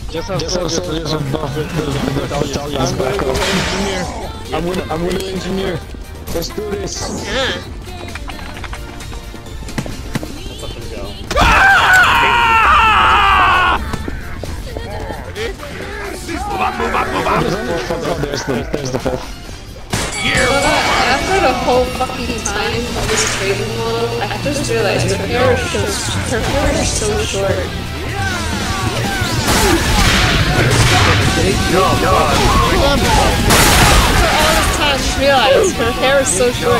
Just have soldiers with buff battalions back up. I'm with the engineer. Let's do this. Yeah. Let's let them go. Move up. There's the fifth. After the whole fucking time of this trading model, I just realized her hair is so short. After all this time, I just realized her hair is so short.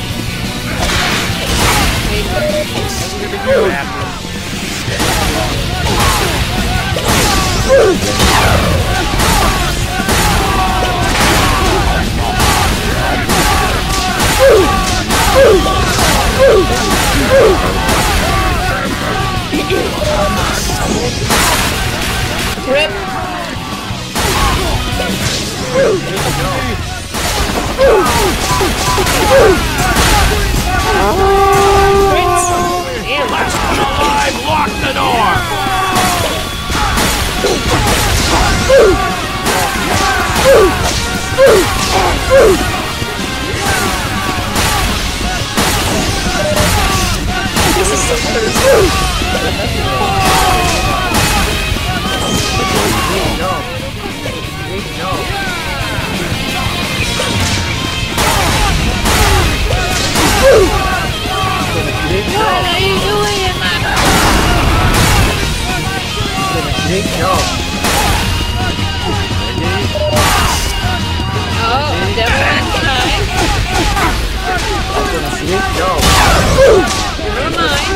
Rip. I've locked the door! This is so thirsty. What are you doing in my Oh, definitely time. Never mind.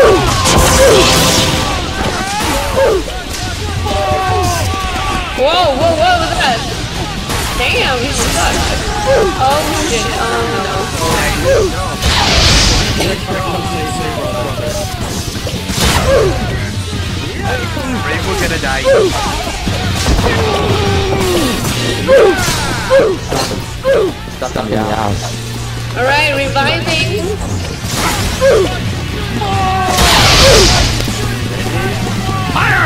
Whoa, look at that. Damn, he's stuck. Oh shit, oh We're gonna die. Alright, reviving. Fire!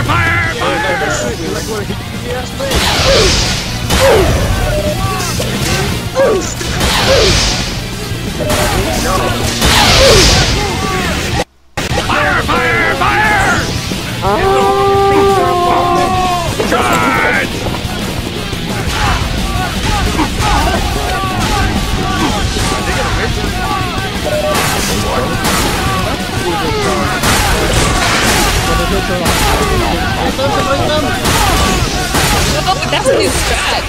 Charge! Oh, that's a new strat.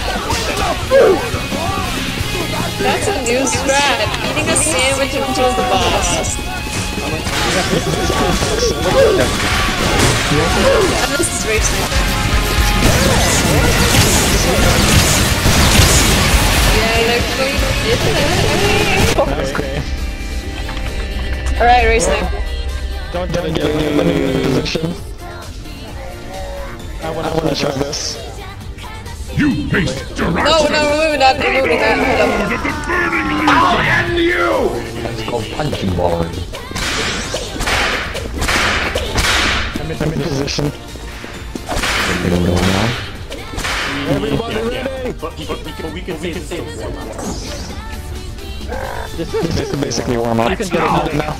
That's a new strat. Eating a sandwich until the boss. This is racing. Yeah, Okay. Alright, racing. Don't get in the position. I wanna try this. You face directly! No, we're moving that. Hold up. I'll end you! It's called punching ball. I'm in position. Everybody ready? But we can say the same. This is basically warm up. You can get it now.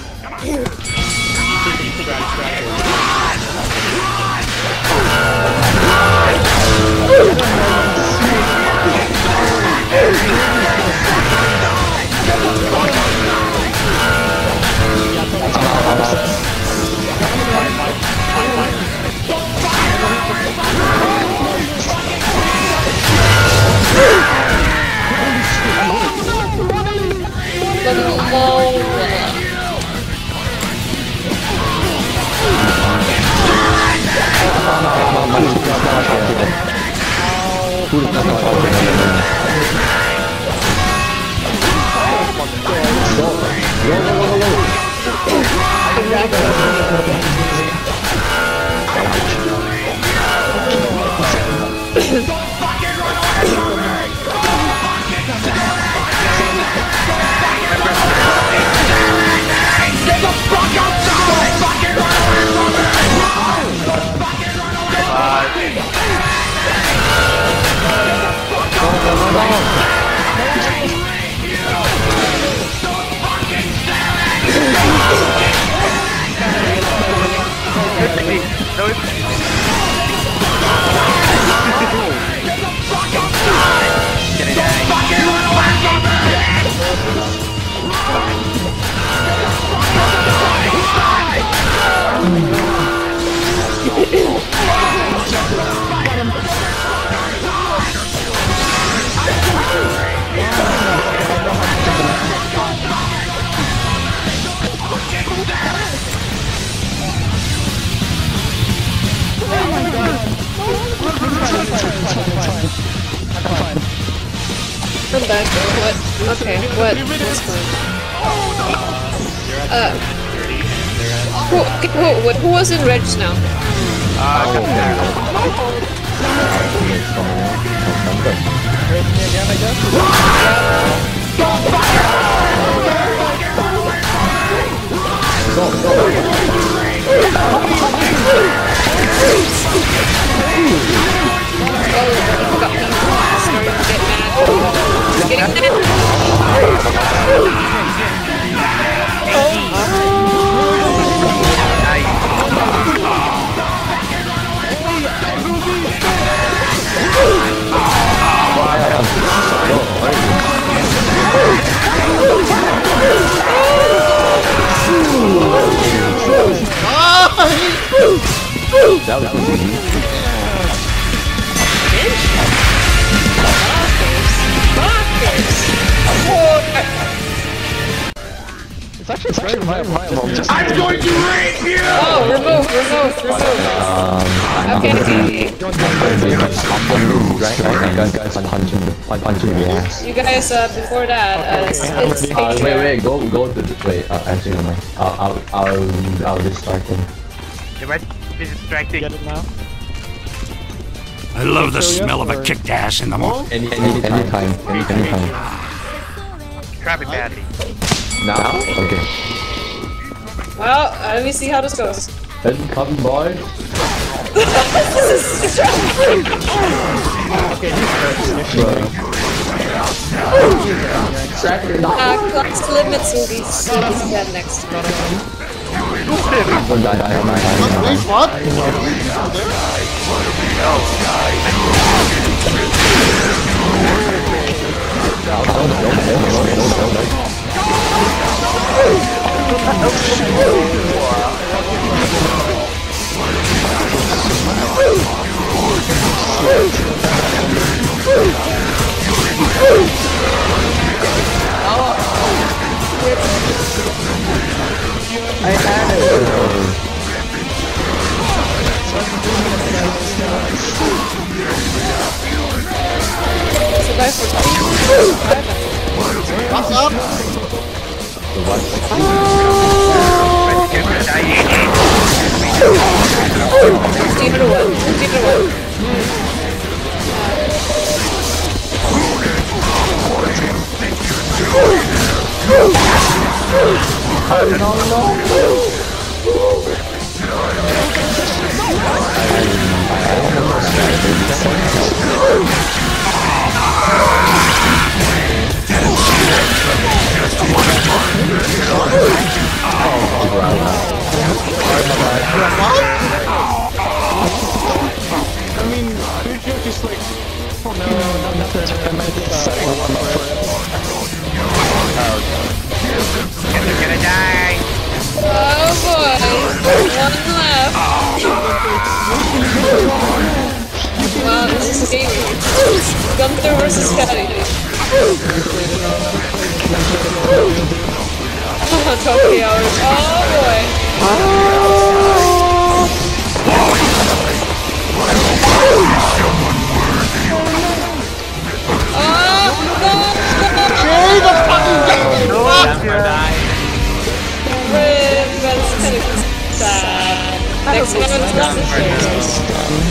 I'm back. What? Okay, what? What's going on? Who was in Reg now? That was easy. It's actually very viable. I'm going to rape you! Oh, remove. Okay. Punching the ass. You guys, before that, it's Wait, go to the, wait, actually never mind. I'll distract him. You might be distracting. Get it now? I love the smell of a kicked ass in the morning. Anytime. Krabby Patty. Now? Okay. well, let me see how this goes. Come, boy. Class limits will be dead next time. Don't die. What? I had it. Survive for 3. What's up? I mean, you're just like, oh no, You're gonna die. Oh boy, one left. Wow, this is scary. Gunther versus Patty. Trophy hours. Oh boy. That's kind of sad. Next one is